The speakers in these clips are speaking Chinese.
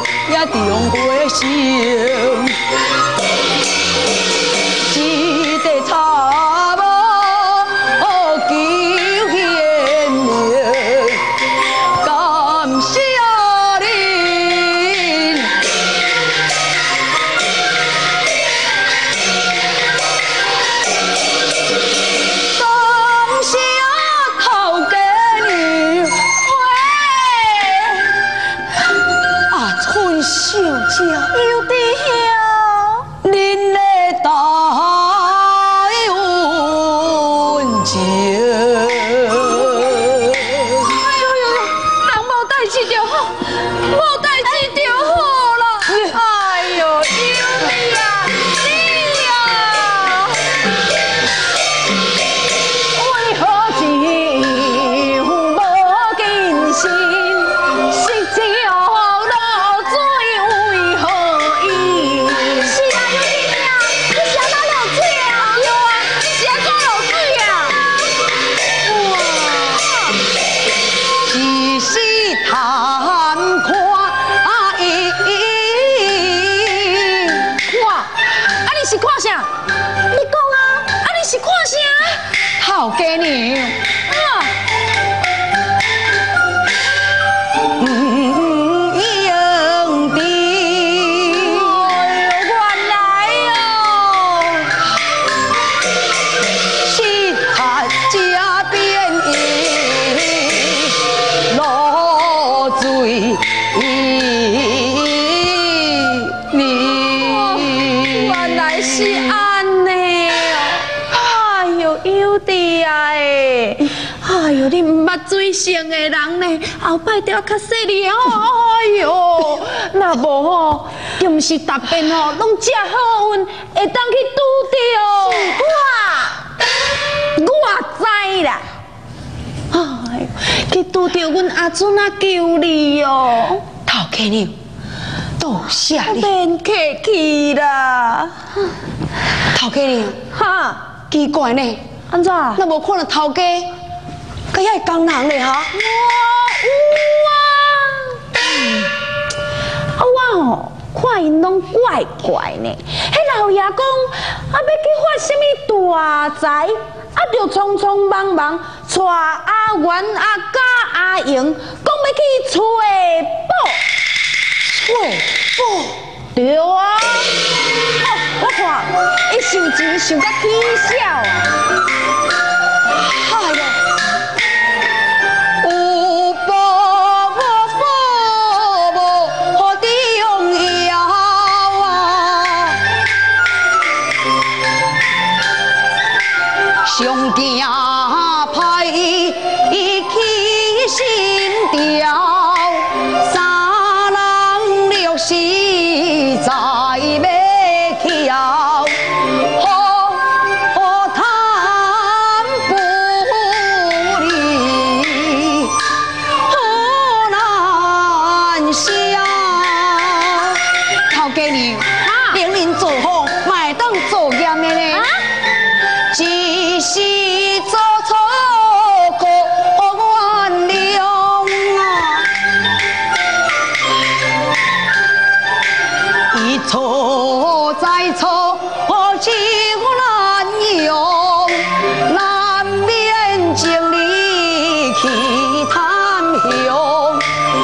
也重过心，一个查某求贤命，感谢恁。感谢头家娘，啊，春小姐，有弟兄，恁的大恩情。哎呦呦，人无代志就好，无代志就好啦。哎呦，有你啊，你啊！为何情无尽心？是朝露水为何意？是啊，有你啊，你是安怎落水啊？对啊，你是安怎落水啊？哇！一时贪看伊，哇！啊，你是看啥？你讲啊，啊，你是看啥？头家娘。啊！用的，原来哦，是他家变异，落水你。原来是安尼哦！哎呦，有弟啊诶！哎呦，你毋捌水性的人呢，后摆着较细腻哦。哎呦，若无吼，就毋是逐遍吼拢遮好运，会当去拄着。我知啦。哎呦，去拄着阮阿准啊救你哦。头家娘，多谢你。免客气啦。头家娘，哈，奇怪呢，安怎？咱无看到头家。佮遐个工人咧哈，我吼看因拢怪怪呢。迄老爷讲要去发什么大财，就匆匆忙忙带阿元、阿甲、阿英，讲要去找宝。对啊，我看伊收钱收甲起笑啊。哎呦！上惊歹伊起心条，三人六实在要巧，好谈不离，好难消。头家娘，令恁做好，嘛会当做严的呢。只是做错可原谅啊，一错再错，情难用，难免情理去贪向，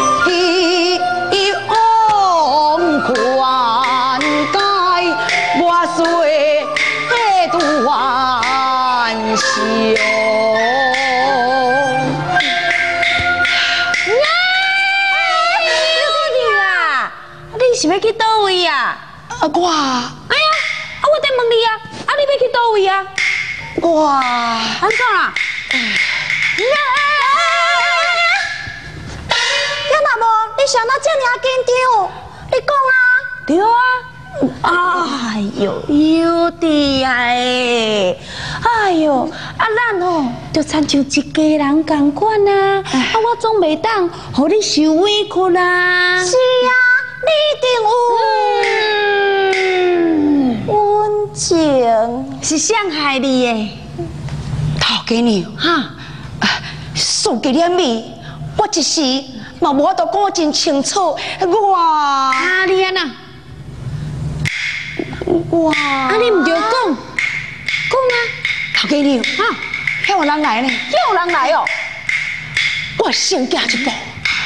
往宽解，我虽拄玩笑。你是要去倒位啊？我，哎呀，我在问你啊，你要去倒位啊？我，安怎啦？要那无？你想到这么紧张？你讲啊？对啊。哎呦，有弟啊！哎呦，咱吼就亲像一家人同款啊！我总袂当互你受委屈啦。是啊，你一定有温情，是谁害你的？头家娘哈，数个脸面，我一时嘛无法度讲真清楚。我啊，你安那？我啊，你唔着讲，讲啊，头家娘啊，遐有人来呢，遐有人来哦，我先行一步。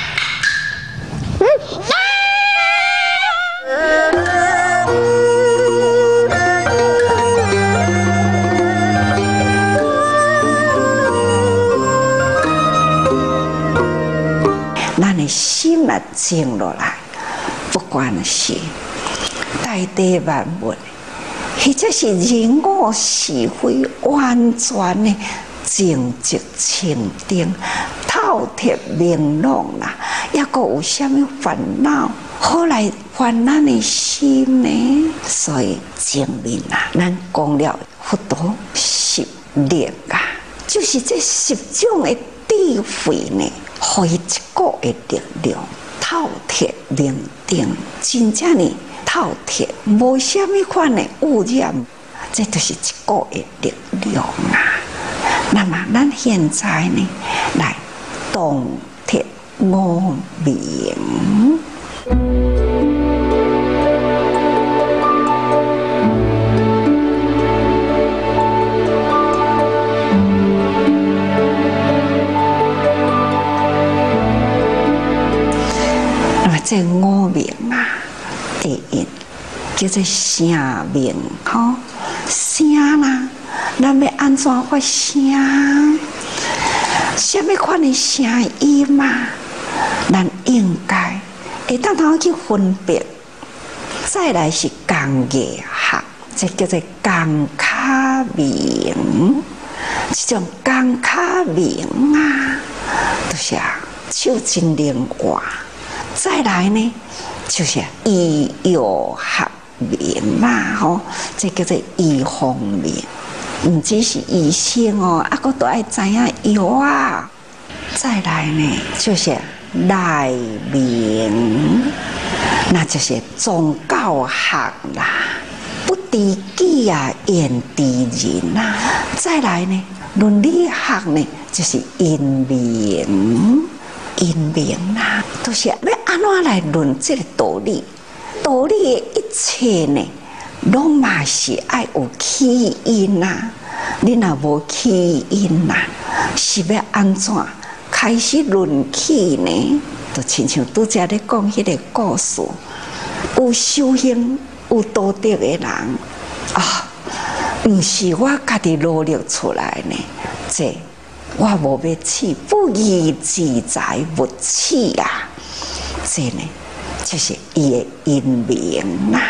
咱的心啊静落来，不管是大地万物，或者是人我是非，完全的静寂清定、透彻明朗啦。抑个有啥物烦恼，好来烦咱的心呢？所以证明啊，咱讲了佛陀十力啊，就是这十种的智慧呢。互伊一个的力量，透彻明定，真正呢透彻，无啥物款的污染，这就是一个的力量啊。那么咱现在呢，来洞彻无明。这五明啊，第一叫做声明，吼声啦，咱要安怎发声？什么款的声音嘛？咱应该会当通去分别。再来是工艺学，这叫做工卡明，这种工卡明啊，就是手真灵活。再来呢，就是医药学名啦，吼，这叫做医方面，唔只是医生哦，啊，佫都爱知影药啊。再来呢，就是内面，那就是宗教学啦，不知己啊，言知人啦。再来呢，伦理学呢，就是因明。因明啦，都是要安怎来论这个道理？道理的一切呢，拢嘛是爱有起因呐。你若无起因呐，是要安怎开始论起呢？就亲像拄则咧讲迄个故事，有修行、有道德的人啊，毋是我家己努力出来呢，这。我无要起，不义自在不起啊！这呢，就是伊的因明呐。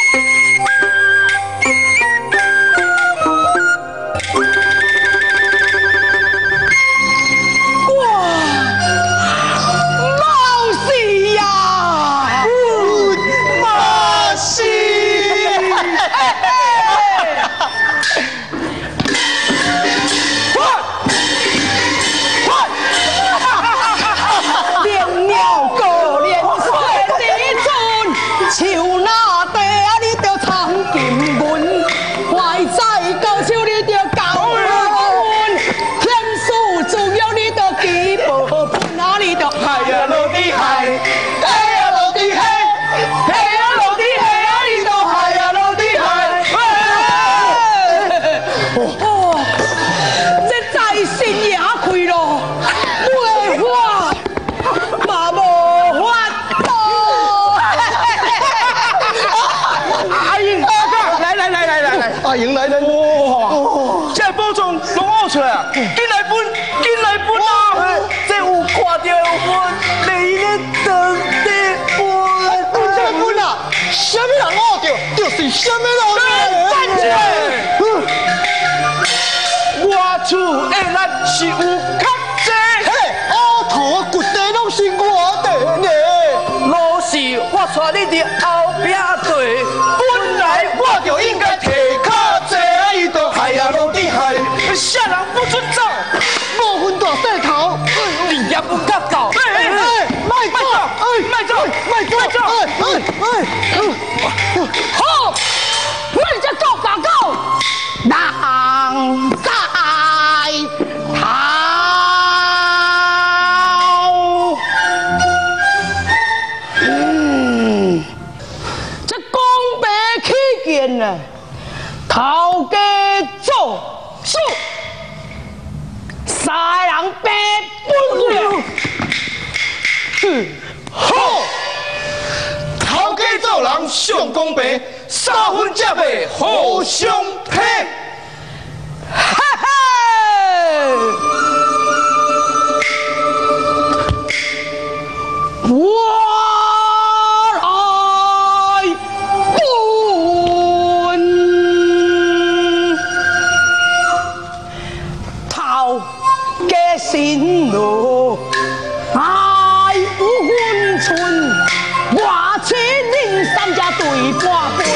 迎来人哇！这包装拢挖出来啊！进来分，进来分啊！这有看到有分，你咧当地分，分什么分啊？什么人挖到？就是什么人站起来！我厝的咱是有较济，嘿，乌头骨地拢是我的呢。老是我带你伫后壁坐，本来我就应该提。海呀，落地海，下人不准走，无分大细头，你也不敢走，卖走，卖走，卖走，好，你这狗打狗，人在逃。 呢？头家做主，三人白本了。好，头家做人上公平，三分才袂互相骗。哈哈！我来本，头家心路爱有分寸，我请恁三家对半分。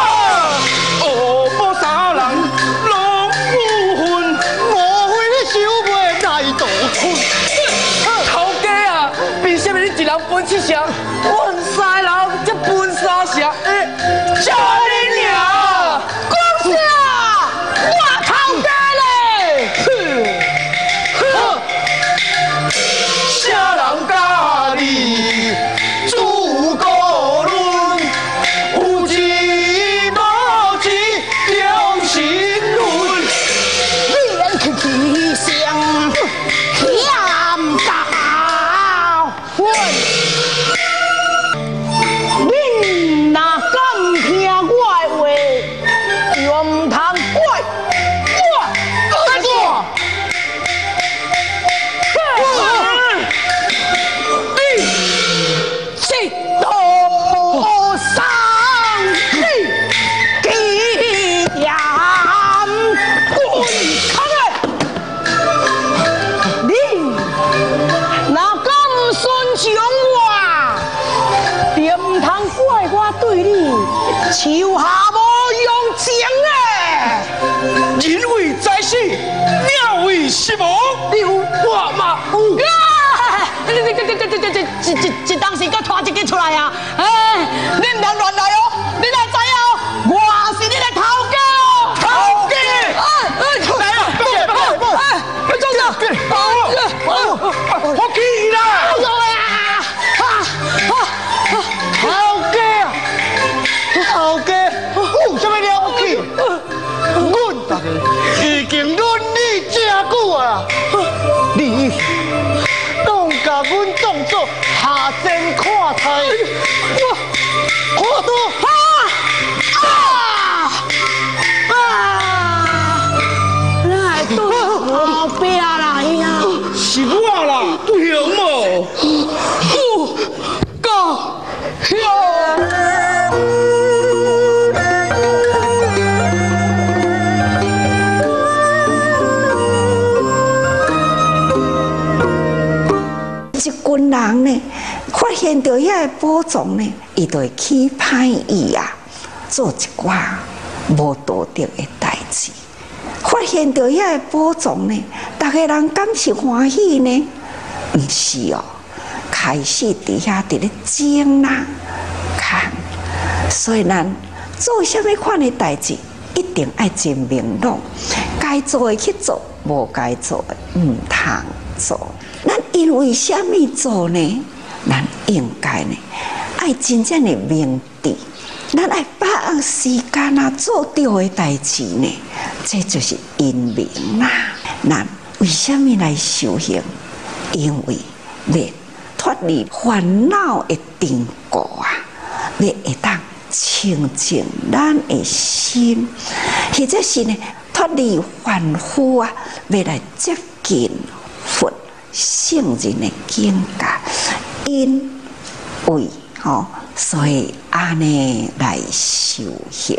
无三人拢有份，无非你想袂来度困。头家啊，凭什么你一人分七成，阮三人才分三成？叫你娘！讲啥？我头家嘞！啥人教你自个论？有钱无钱两心论，你连去气相欠教训。恁若敢听我的话，就唔通怪我安怎？这道上你几点滚开来！你若敢顺从我，就唔通怪我对你手下无用情诶。人为在世，鸟为食亡，你有我嘛有。这当时搁拖一个出来啊！你唔通乱来哦！你来知影哦，我是你的头家哦！头家！来啊！别做啥！我去啦！头家，有啥物了不起？阮大家已经论你真久啊！你拢甲阮当作下贱看待，我看到那还对后壁来呀？ 是我啦，有无？够一群人呢，发现到遐个宝藏呢，伊就会起歹意啊，做一寡无道德的代志。发现到遐个宝藏呢，大家人敢是欢喜呢？毋是哦，开始伫遐伫咧争啦，看。所以咱做啥物款的代志，一定爱真明朗，该做的去做，无该做的毋通做。咱因为什么做呢？咱应该呢，爱真正的明智，咱爱把握时间啊，做对的代志呢，这就是因明啦。咱为什么来修行？因为要脱离烦恼的尘垢啊，要会当清净咱的心，或者是呢，脱离凡夫啊，要来接近佛圣人的境界，因为所以安尼来修行。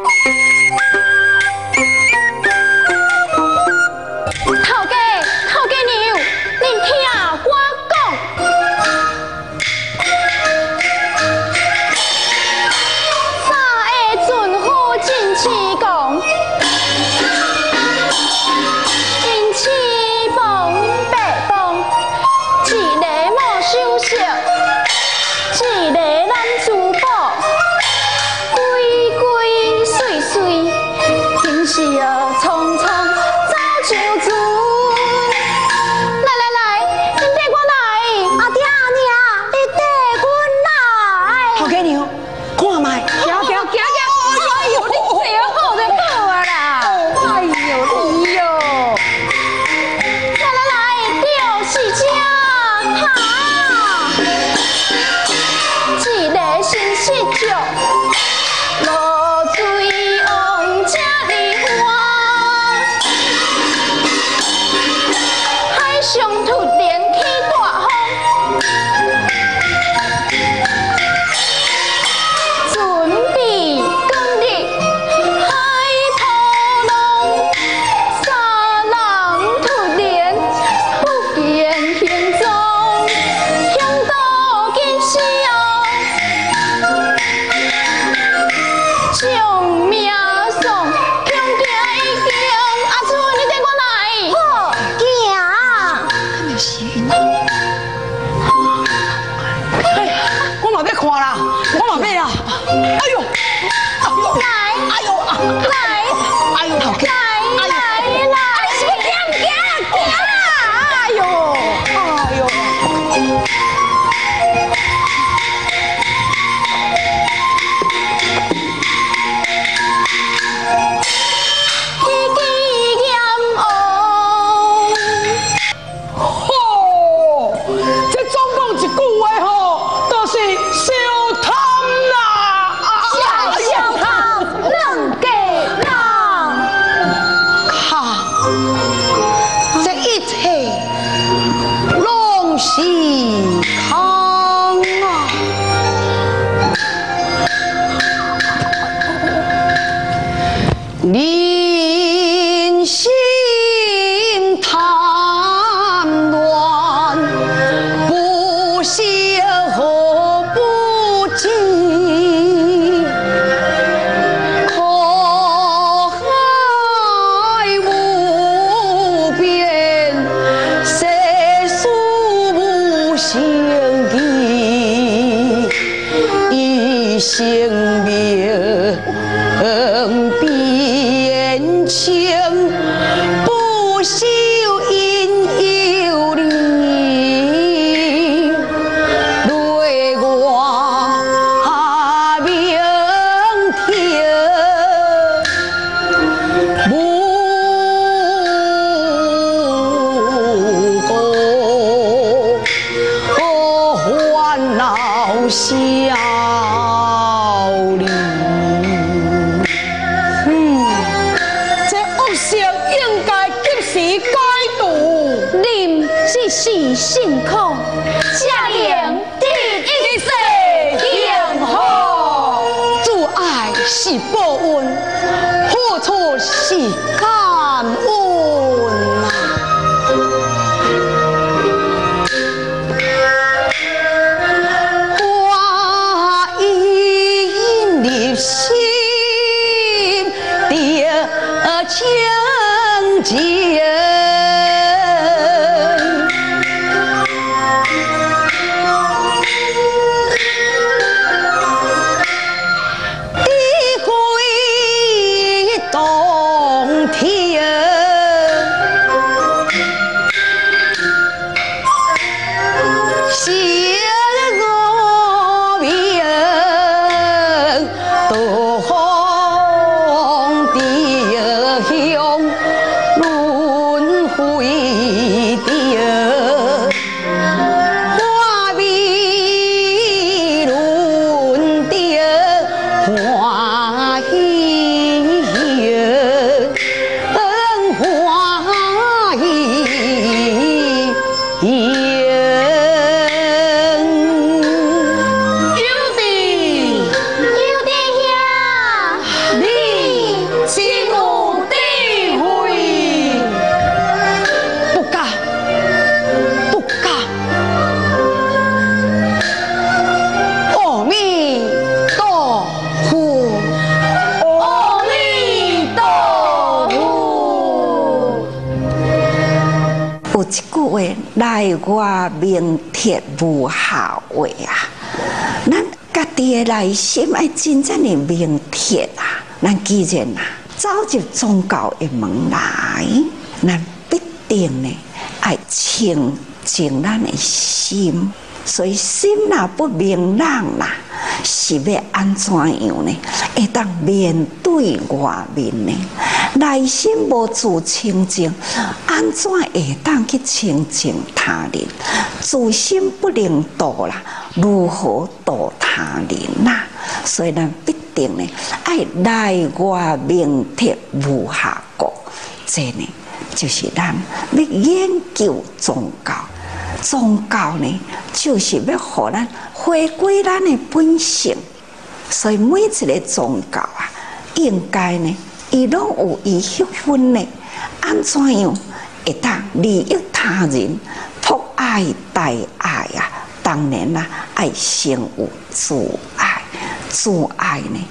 头家娘，恁听我讲，三个准夫真气讲，因七帮八帮，一个莫收拾，一个男珠宝，规规碎碎。 上命送，强行已经，阿春你跟我来。好，行。 看到时运啊！我嘛要看啦，我嘛要啦！哎呦，哎呦， 来， 哎呦， 来， 哎呦，头家， 来，来，来！是要行唔行？行啦！哎呦， 哎呦！人心贪乱，不孝和不敬，可害无边，世事无常义，一生命变迁，不修因有理，对我明天无过烦恼消离。应该及时改度， 您只是辛苦，家人一世幸福。阻碍是报恩，付出是感恩啊！花因入心，得清净。冬天，谢我命，东的乡，轮回的花比轮的花喜。有一句话，内外明铁无效话啊！咱家己的内心爱真正的明铁啊！咱既然啊走入宗教的门来，咱必定呢爱清净咱的心。所以心若不明朗啦，是要安怎样呢？会当面对外面呢？内心无自清净，安怎会当去清净他人？自心不能度啦，如何度他人啦？所以咱必定呢，爱内外明铁无下过。这呢，就是咱要研究宗教。宗教呢，就是要互咱回归咱的本性。所以每一个宗教啊，应该呢，伊拢有伊迄份呢，安怎样会当利益他人，博爱大爱啊！当然啦，爱先有自爱，自爱呢，爱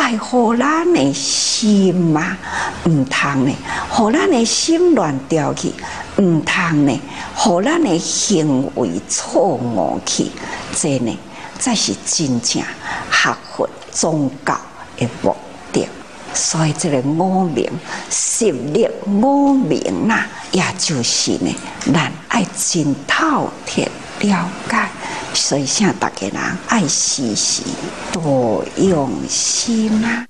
爱互咱的心嘛，唔通呢，互咱的心乱掉去，唔通呢，互咱的行为错误去，这呢，才是真正学佛宗教的目的。所以这个五明十力五明啦，也就是呢，咱爱真透彻了解。所以，请大家人爱时时多用心啊。